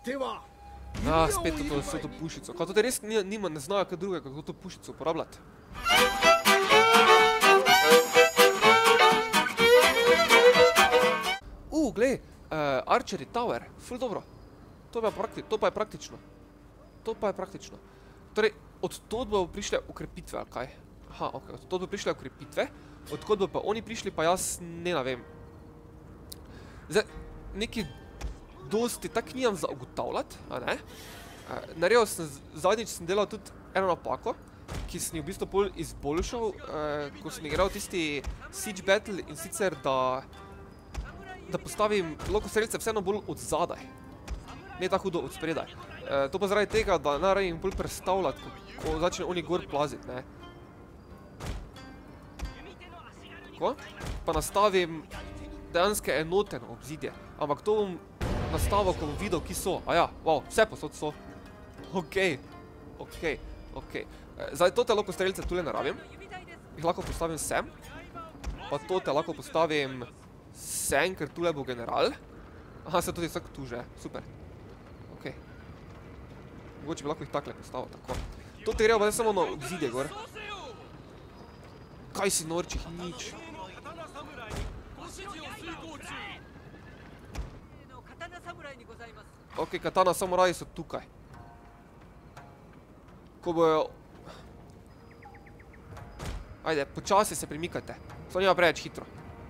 Spet to pušico. Kaj tudi res ne znajo kaj drugega, kako to pušico uporabljati. Glej, Archery Tower, ful dobro. To pa je praktično. Torej, od tod bo prišle ukrepitve, ali kaj? Aha, ok, od tod bo prišle ukrepitve, od kod bo pa oni prišli, pa jaz ne vem. Zdaj, neki dosti tak nimam za ugotavljati, a ne? Zadnjič sem delal tudi eno napako, ki sem jo v bistvu bolj izboljšal, ko sem igral tisti Siege Battle, in sicer, da postavim lokostrelce vseeno bolj od zadaj. Ne tako hudo od spredaj. To pa zaradi tega, da ne rabim bolj predstavljati, ko začne oni gor plaziti, ne. Tako. Pa nastavim dejanske enote na obzidje. Ampak to bom nastavil, ko bom videl, ki so. Aja, wow, vse posod so. Okej. Zdaj, tote lokostrelce tule ne rabim. Jih lahko postavim sem. Pa tote lahko postavim sem, ker tule bo general. Aha, se tudi vsak tu že. Super. Okej. Mogoče bi lahko jih takle postavil, tako. Tote grejo pa ne samo na obzidje gor. Kaj si norčih, nič. Ok, katana samuraji so tukaj. Ko bojo... Ajde, počasi se premikajte. Samo nima preveč hitro.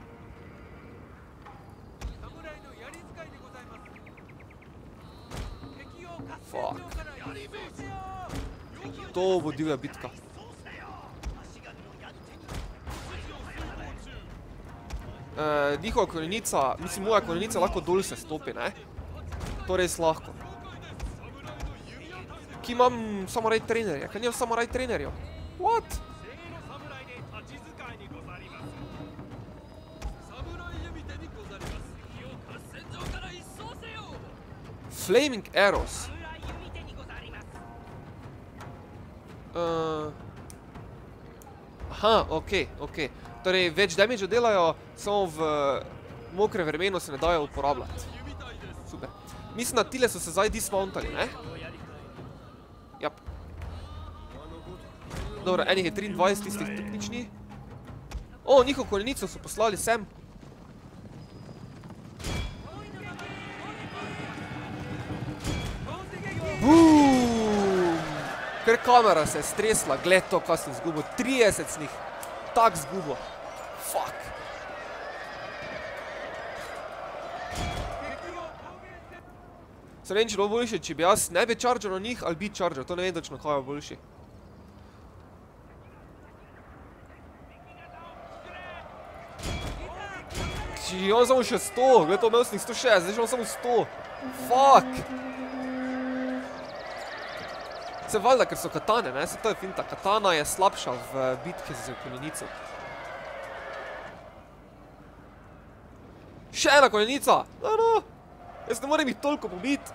Fuck. To bo divja bitka. Njihova konjenica, mislim, moja konjenica lahko dol se stopi, ne? To res lahko. Ki imam samuraj trenerja? Kaj nimam samuraj trenerjev? What? Flaming arrows. Aha, okej. Torej, več damage delajo, samo v mokre vremenu se ne dajo uporabljati. Super. Mislim, da tile so se zdaj dismountali, ne? Jap. Dobro, enih je 23, tistih tudi nič ni. O, njihov konjenico so poslali sem. Ker kamera se je stresla, gled to, kaj sem zgubil. 30 z njih. Tak zgubil. Fuck. Se vem, če bo boljši, če bi jaz ne bi chargeal na njih, ali bi chargeal. To ne vem točno, kaj je boljši. Či imam samo še 100. Gled to, imel sem jih 160, zdaj še imam samo 100. Fuck. Se valjda, ker so katane, ne? Se to je finta. Katana je slabša v bitki z konjenico. Še ena konjenica! No! Jaz ne morem jih toliko pobiti.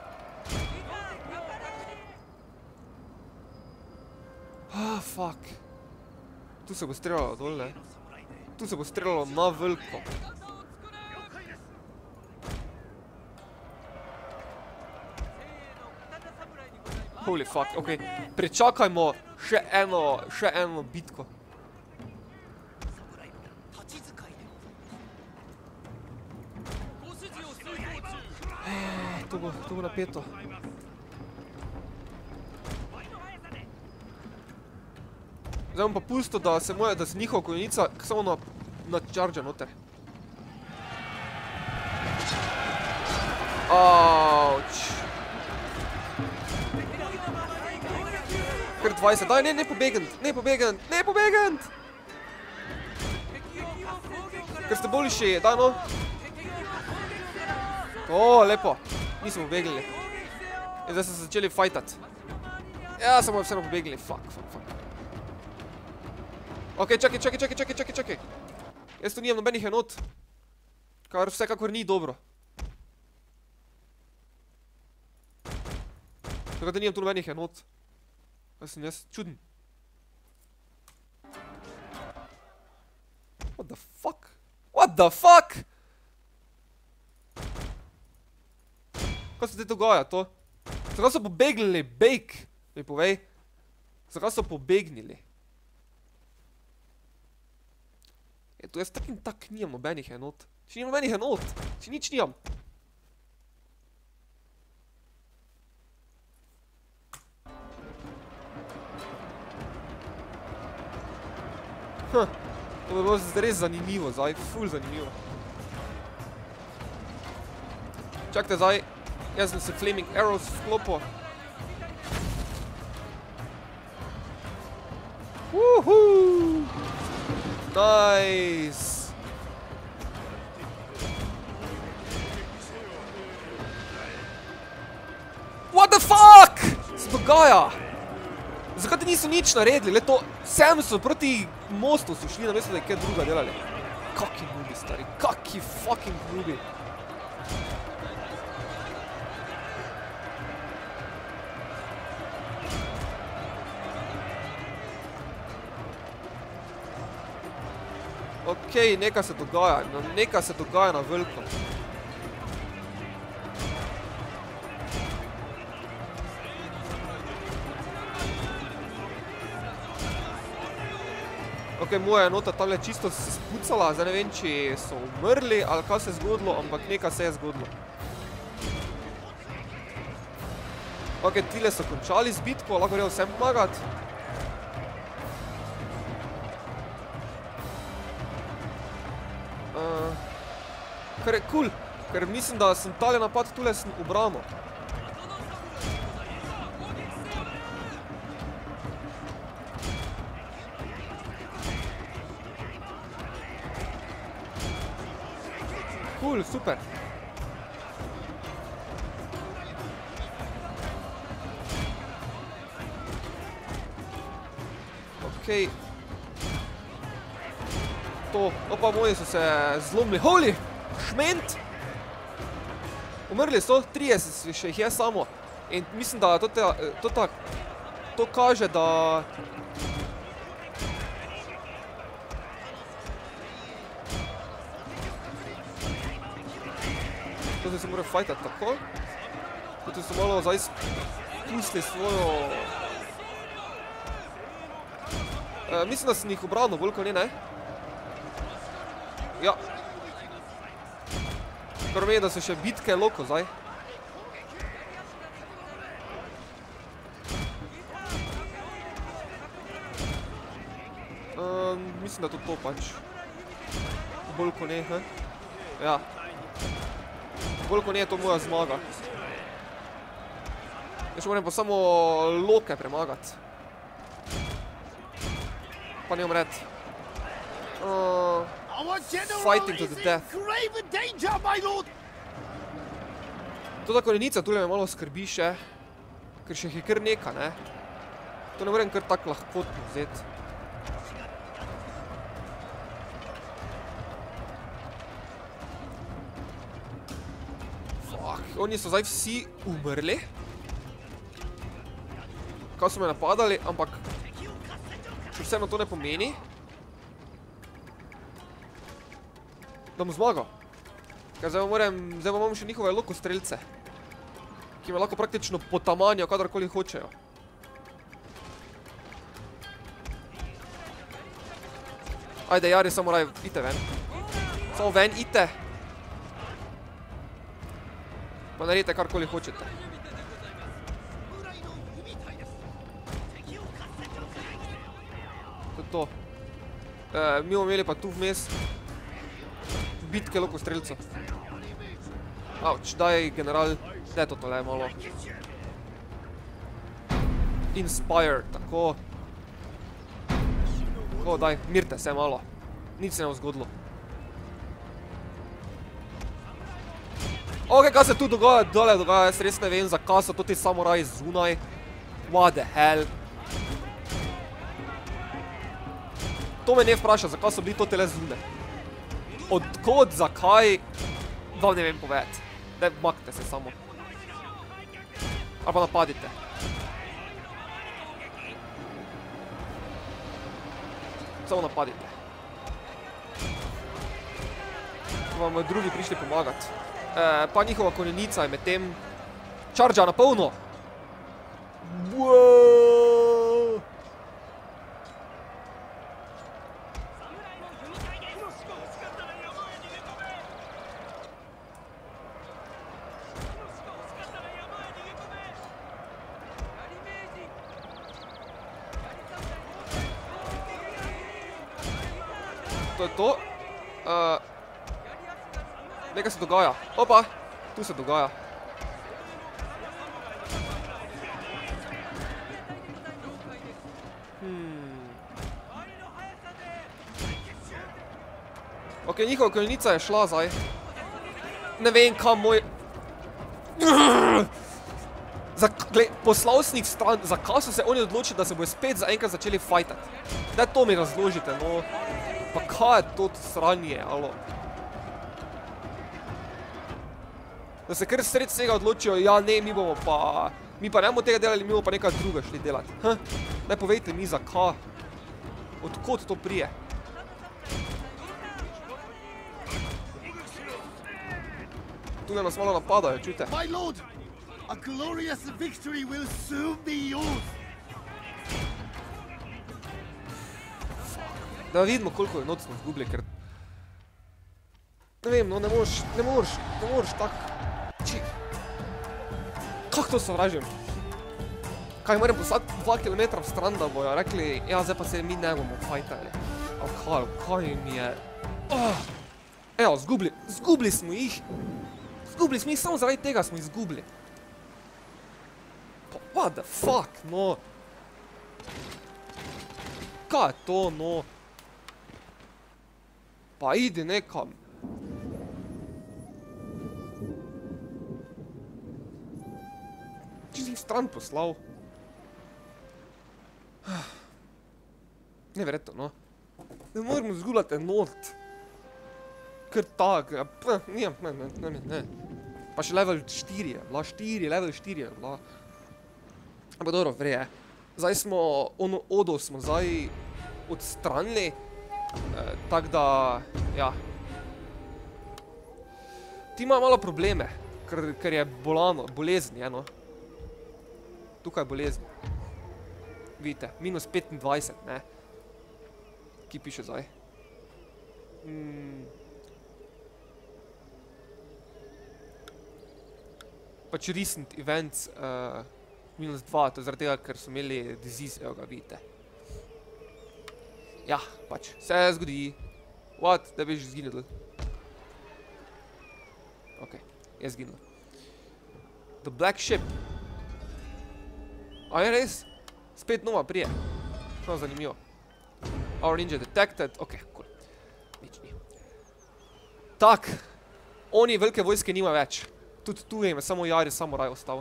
Fuck. Tu se bo streljalo dol, ne? Tu se bo streljalo na veliko. Holy fuck, okej. Prečakajmo še eno bitko. To bo napeto. Zdaj bom pa pustil, da se njihova konjenica samo na charge noter. Auč. Kar 20, daj, ne pobegant! Ker ste boljši, daj no. O, lepo. Nismo pobegnili. In zdaj so se začeli fajtati. Ja, samo vseeno pobegnili. Fuck. Ok, čakaj. Jaz tu nimam nobenih enot. Kar vsekakor ni dobro. Tako da nimam tu nobenih enot. Kaj sem jaz čuden? What the fuck? Kaj se te dogaja to? Zakaj so pobegnili? Bejk, mi povej. Zakaj so pobegnili? Tu jaz tak in tak nijam nobenih enot. Če nijam nobenih enot. Če nič nijam. To bi bilo res zanimivo zdaj. Ful zanimivo. Čakajte zdaj. Jaz sem se Flaming Arrows vklopil. Woohoo! Nice! What the fuck? Se dogaja? Zakaj ti niso nič naredili? Le to, sem so proti mostu so šli, namesto da je kaj druga delali. Kaki nubi, stari, kaki fucking nubi. Okej, nekaj se dogaja na veliko. Okej, moja enota tamle čisto se spucala, zdaj ne vem, či so umrli ali kaj se je zgodilo, ampak nekaj se je zgodilo. Okej, tile so končali z bitko, lahko grejo vsem pomagati. Kar je cool, ker mislim, da sem tale napad tule sem ubranil. Cool, super. Okej. To, opa, moji so se zlomili. Holy! Šment! Umrli so, 30 še jih je samo. In mislim, da to kaže, da... Tukaj se morajo fajtati tako. Tukaj so malo zdaj spustili svojo... Mislim, da sem jih obranil, bolj kot ne? Ja. Kar meni, da so še bitke loko zdaj. Mislim, da to pač. Bolj kot ne, he? Ja. Bolj kot ne je to moja zmaga. Jaz moram pa samo loke premagati. Pa ne umret. Fighting to the death. Tota konjenica tule me malo skrbi še, ker še jih je kar neka, ne? To ne morem kar tak lahkotno vzeti. Fuck, oni so zdaj vsi umrli. Kaj so me napadali, ampak še vseeno to ne pomeni, da bom zmagal. Ker zdaj imam še njihove lokostrelce, ki me lahko praktično potamanijo, kadarkoli hočejo. Ajde, Jari, samo raj, ite ven. Samo ven, ite. Pa naredite karkoli hočete. To je to. Mi bomo imeli pa tu vmes bitke lokostrelcev. Auč, daj general, daj to tole malo. Inspire, tako. Tako, daj, mirte se malo. Nič se ne bo zgodilo. Ok, kaj se tu dogaja, dole dogaja, jaz res ne vem, zakaj so to ti samuraji zunaj. What the hell? To me ne vpraša, zakaj so bili to tele zunaj. Odkot, zakaj, vam ne vem povedati. Daj, maknite se samo. Ali pa napadite. Samo napadite. Vam bodo drugi prišli pomagati. Pa njihova konjenica je med tem čarža na polno. Wow. To je to. Nekaj se dogaja. Opa, tu se dogaja. Ok, njihova konjenica je šla zdaj. Ne vem, kam moj... Poslal sem jih stran, zakaj so se oni odločili, da se bojo spet zaenkrat začeli fajtati? Daj to mi razložite, no. Pa kaj je to sranje, alo? Da se kar sred vsega odločijo, ja ne, mi bomo pa... Mi pa ne bomo tega delali, mi bomo pa nekaj druga šli delati. Daj povejte mi, zakaj? Odkot to prije? Tukaj nas malo napadajo, čujte. My lord, a glorious victory will soon be yours. Da vidimo, koliko je noc smo izgubili, ker... Ne vem, no, ne moreš tak... Kako to sovražim? Kaj, moram poslati 2 kilometra v stran, da bojo rekli, ja, zdaj pa se mi ne bomo fajtali. Kaj mi je... Evo, zgubili smo jih. Zgubili smo jih, samo zaradi tega smo izgubili. What the fuck, no. Kaj je to, no? Pa idi nekam. Če si jih stran poslal. Neverjetno, no. Ne moramo zgubljati enot. Ker tak, ne. Pa še level 4 je, level 4 je bila. Ampak dobro, vreje. Zdaj smo, ono odo smo zdaj odstranili. Tak da, ja. Ti imajo malo probleme, ker je bolano, bolezni, eno. Tukaj je bolezni. Vidite, minus 25, ne. Ki piše zdaj. Pač recent events, minus 2, to je zaradi tega, ker so imeli disease, evo ga, vidite. Ja, pač, se zgodi. What? Da bi že zginil. Ok, je zginil. The Black Ship. A je res? Spet nova prije. No, zanimivo. Our ninja detected. Ok, cool. Nič ni. Tak. Oni velike vojske nima več. Tudi tu je samo Jari samuraj ostal.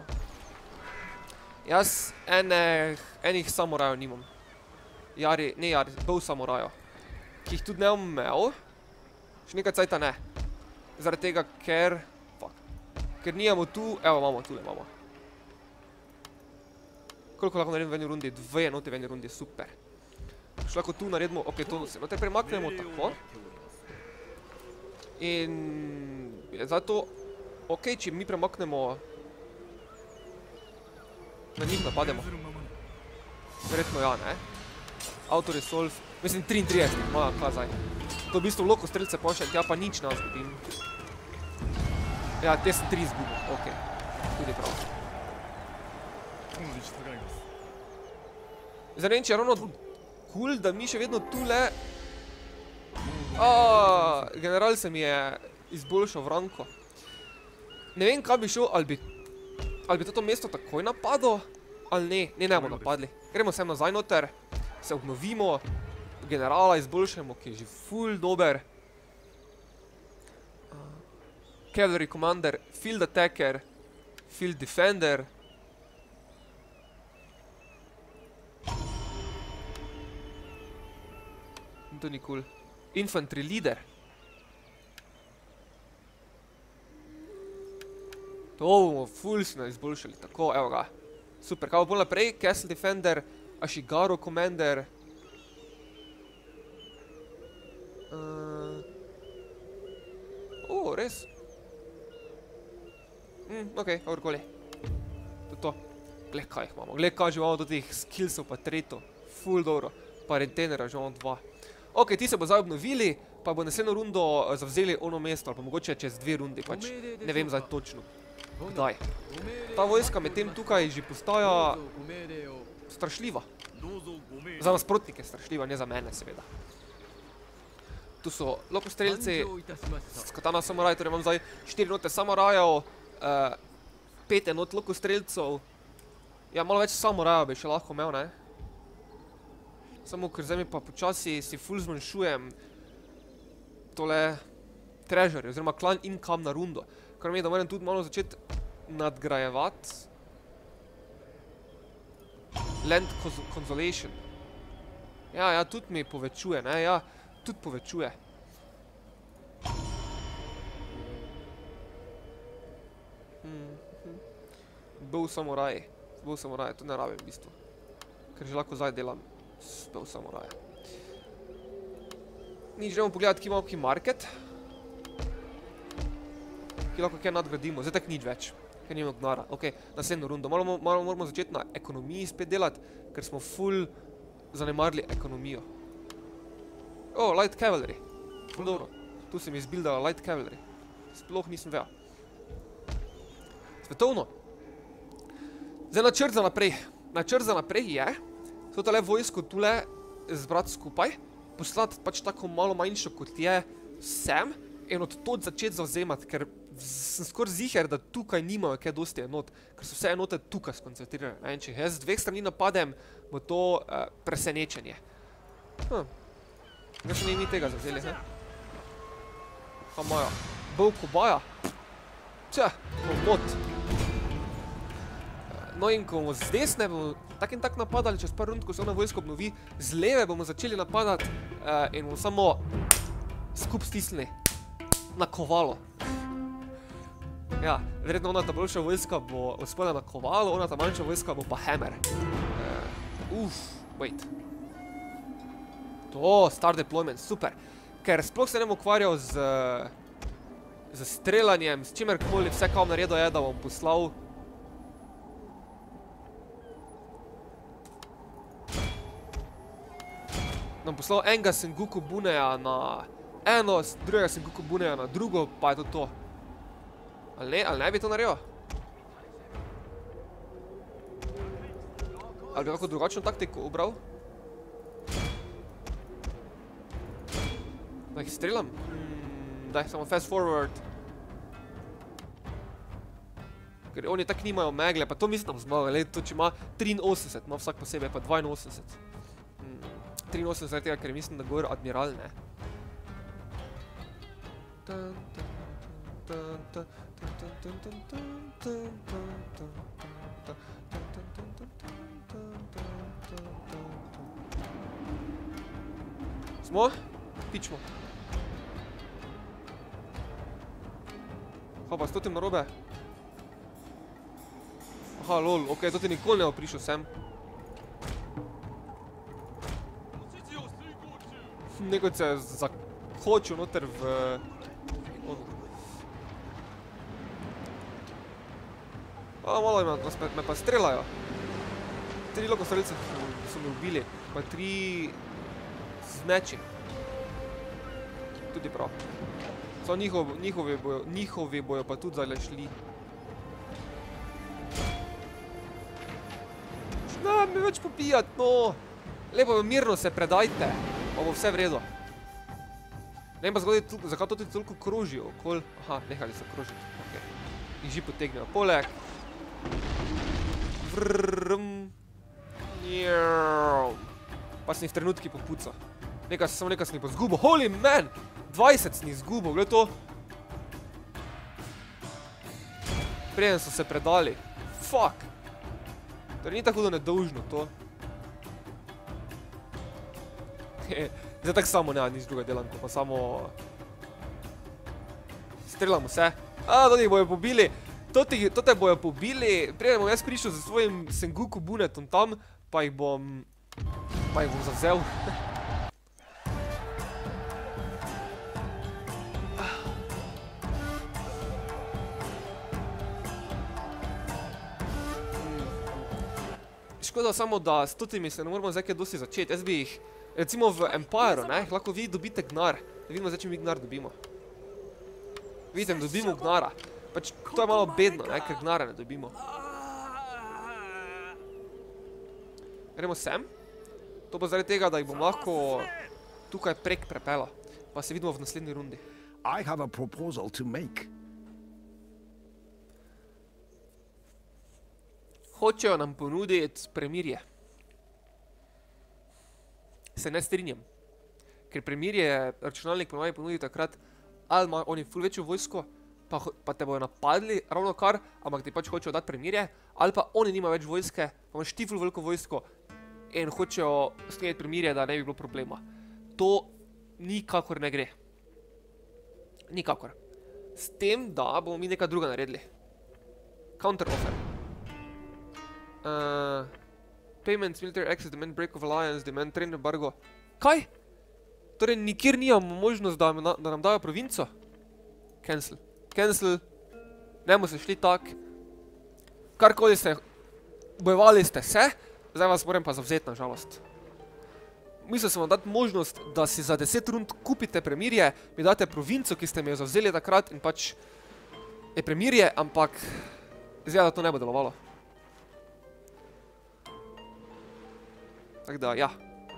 Jaz enih samurajev nimam. Ne Jari, bol samurajev. Ki jih tudi ne bom imel. Še nekaj cajta ne. Zaradi tega, ker... Fuck. Ker nijemo tu... Evo, imamo, tule imamo. Koliko lahko naredim v eni rundi? 2 enote v eni rundi, super. Še lahko tu naredimo... Ok, to se noter premaknemo tako. In... Zdaj to... Ok, če mi premaknemo... Na njih napademo. Verjetno ja, ne? Auto-resolve... Mislim, 33, moja, kaj zdaj. To v bistvu loko strelce pošljem, tja pa nič nas zgubim. Ja, te sem 3 zgubil, ok. Tudi prav. Zdaj ne vem, če je ravno cool, da mi še vedno tule... General se mi je izboljšal v ranko. Ne vem, kaj bi šel, ali bi toto mesto takoj napadlo, ali ne bomo napadli. Gremo sem nazaj noter, se obnovimo, generala izboljšamo, ki je že ful dober. Cavalry commander, field attacker, field defender. To ni cool. Infantry leader. To bomo ful smo izboljšali, tako, evo ga. Super, kaj bo bolj naprej? Castle defender, Ashigaru commander. Res? Ok, kakorkoli. To je to. Glej, kaj jih imamo. Glej, kaj že imamo do teh skillsov pa tretov. Ful dobro. Pa rentenera že imamo 2. Ok, ti se bo zdaj obnovili, pa bo naslednjo rundo zavzeli ono mesto, ali pa mogoče čez 2 rundi, pač ne vem zdaj točno. Kdaj? Ta vojska med tem tukaj že postaja strašljiva. Za nasprotnike strašljiva, ne za mene seveda. Tu so lokostrelci, Katana samuraj, torej imam zdaj 4 enote samurajev, 5 enot lokostrelcev. Ja, malo več samurajev bi še lahko imel, ne? Samo ker zdaj mi pa počasi si ful zmanjšujem tole treasure, oziroma klan income na rundo. Kar mi je, da moram tudi malo začeti nadgrajevati. Land consolation. Ja, tudi mi povečuje, ne? Ja, tudi povečuje. Bow samuraj, to ne rabim v bistvu. Ker že lahko zdaj delam s bow samuraja. Nič, gremo pogledati, ki imamo ki market. Ki lahko kaj nadgradimo, zdaj tak nič več. Ker nimamo gnara, ok, naslednjo rundo. Moramo začeti na ekonomiji spet delati, ker smo ful zanemarili ekonomijo. Oh, light cavalry. Ful dobro. Tu sem izbildala light cavalry. Sploh nisem vedel. Svetovno. Zdaj načrt za naprej. Načrt za naprej je tole vojsko tule zbrati skupaj, poslati pač tako malo manjšo kot je sem in od tod začeti zavzemati, ker sem skoraj ziher, da tukaj nimajo kaj dosti enot, ker so vse enote tukaj skoncentrirane. In če jaz z dveh strani napadem, bo to presenečenje. Kaj še ne mi tega zavzeli, ne? Kaj imajo? Bow kobaja? Če, pomot. No in ko bomo z desne bomo tak in tak napadali čez par rund, ko se ona vojska obnovi, z leve bomo začeli napadati in bomo samo skup stisnili na kovalo. Ja, verjetno ona ta boljša vojska bo spodaj na kovalo, ona ta manjša vojska bo pa hammer. Wait. To, star deployment, super. Ker sploh se ne bom ukvarjal z streljanjem, s čimerkoli, vse kao naredil je, da bom poslal enega Sengoku Buneja na eno, drugega Sengoku Buneja na drugo, pa je to. Ali ne bi to naredil? Ali bi lahko drugačno taktiko ubral? Da jih strelam? Daj, samo fast forward. Ker oni tak nimajo megle, pa to mislim, da bom zmagal. To če ima 83, ima vsak posebej pa 82. 83 zaradi tega, ker mislim, da govori admiral, ne. Smo? Pičmo. Kaj pa, s totim narobe? Aha, lol, ok, to ti nikoli ne bo prišel sem. Nekaj se je zakočil noter v... malo me pa strelajo. 3 lokostrelce so me ubili, pa 3 z meči. Tudi prav. Samo njihovi bojo pa tudi zdaj šli. Ne, mi več popijat, no. Lepo, mirno se predajte. Pa bo vse v redu. Ne vem pa zakaj to tudi toliko krožijo okoli. Aha, nehali so krožiti. Jih že potegnejo poleg. Pa sem jih v trenutki popucal. Samo nekaj sem jih pa zgubil. Holy man! 20 sem jih zgubil, gled to. Preden so se predali. Fuck! Torej ni tako da nedolžno to. Zdaj tako samo ne, nič druga delam, ko pa samo streljamo vse. To jih bojo pobili, to te bojo pobili, preden bom jaz prišel za svojim Sengoku Bunetom tam, pa jih bom zavzel. Škoda samo, da s totimi se ne moramo zdaj kaj dosti začeti. Jaz bi jih, recimo v Empireu, ne, lahko vi dobite gnar. Da vidimo zdaj, če mi gnar dobimo. Vidite, dobimo gnara. Pač to je malo bedno, ne, ker gnara ne dobimo. Gremo sem. To bo zaradi tega, da jih bom lahko tukaj prek prepela. Pa se vidimo v naslednji rundi. I have a proposal to make. Hočejo nam ponuditi premirje. Se ne strinjam. Ker premirje računalnik ponudi takrat, ali ima oni ful večjo vojsko, pa te bojo napadli ravno kar, ampak ti pač hočejo dati premirje, ali pa oni nima več vojske, pa imaš ti ful veliko vojsko in hočejo skleniti premirje, da ne bi bilo problema. To nikakor ne gre. Nikakor. S tem, da bomo mi nekaj druga naredili. Counter offer. Payments, military access, demand break of alliance, demand train embargo. Kaj? Torej, nikjer nijamo možnost, da nam dajo provinco? Cancel. Cancel. Nemo se šli tak. Karkoli ste, bojevali ste se, zdaj vas moram pa zavzeti, na žalost. Mislil sem vam dati možnost, da si za 10 rund kupite premirje, mi date provinco, ki ste mi jo zavzeli takrat in pač je premirje, ampak izgleda, da to ne bo delovalo. Tako da, ja.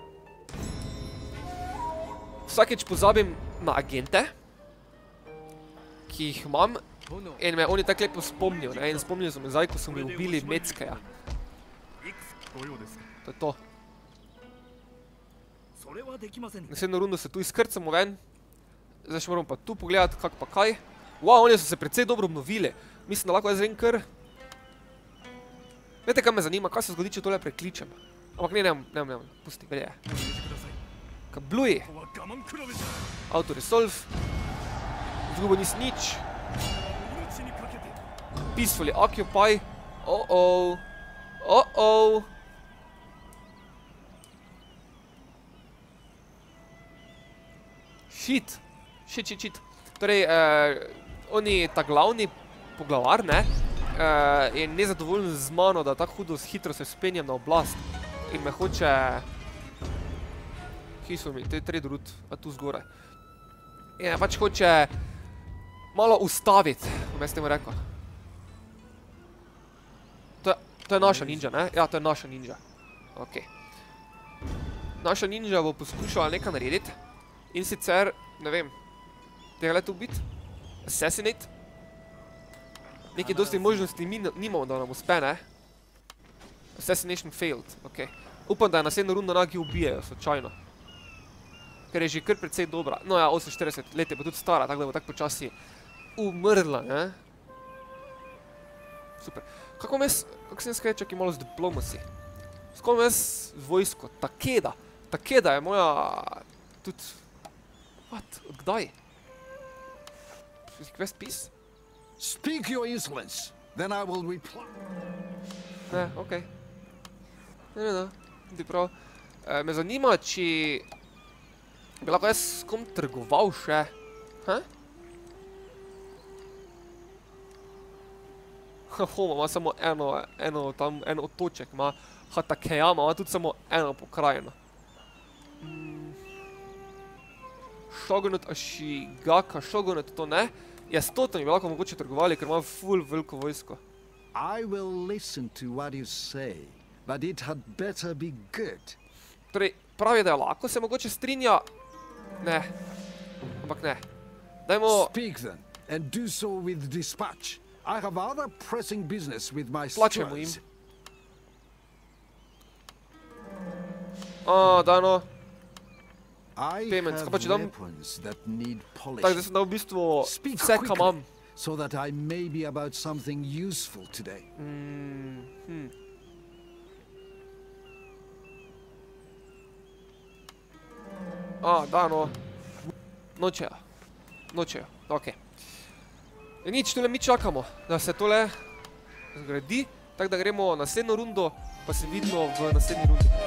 Vsakeč pozabim na agente, ki jih imam in me oni tako lepo spomnijo, ne, in spomnijo so me zdaj, ko so mi ubili Meckeja. To je to. Naslednjo rundo se tu izkrcamo ven. Zdaj še moramo pa tu pogledati, kak pa kaj. Wow, oni so se precej dobro obnovili. Mislim, da lahko jaz vem kar. Vete, kaj me zanima, kaj se zgodi, če tole prekličem. Ampak ne, pusti, velje. Kabluji. Auto-resolve. Zgubo nisi nič. Peacefully occupy. Oh-oh. Oh-oh. Shit. Torej, oni, ta glavni poglavar, ne, je nezadovoljen z mano, da tako hudo hitro se spenjem na oblast in me hoče... Kje so mi? To je trade route, a tu zgoraj. In me pač hoče malo ustaviti, bom jaz temu rekel. To je naša ninja, ne? Ja, to je naša ninja. Ok. Naša ninja bo poskušala nekaj narediti. In sicer, ne vem, tega tu biti? Assassinate? Nekaj dosti možnosti nimamo, da nam uspe, ne? Assassination failed, ok. Upam, da je naslednjo rundo nagi ubijajo, slučajno. Ker je že kar precej dobra. No ja, 48 let je pa tudi stara, tako da bo tako počasi umrla, ne? Super. Kako sem jaz kaj čakaj malo z diplomacy? S kom jaz z vojsko? Takeda. Takeda je moja... tudi... What? Odkdaj? Quest peace? Speak your insolence, then I will reply. Ne, okej. Ne, ti prav. Me zanima, či bi lahko jaz s kom trgoval še. Homa ima samo eno otoček, ima Hatakeyama, ima tudi samo eno pokrajino. Shogunat Ashigaka, Shogunat to ne. Ja, s totem bi lahko mogoče trgovali, ker ima ful veliko vojsko. I will listen to what you say, but it had better be good. Torej, pravi, da je lahko, se mogoče strinja. Ne, ampak ne. Dajmo... Speak then, and do so with dispatch. I have other pressing business with my Plačemo jim. stewards. Dano. I Payments, have kaj pa če dam... weapons that need Tako, da polish. sem dal v bistvu Speak vse, kam imam. quickly, so that I may be about something useful today. Dano. Nočejo, okej. In nič, tole mi čakamo, da se tole zgradi, tako da gremo naslednjo rundo, pa se vidimo v naslednji rundi.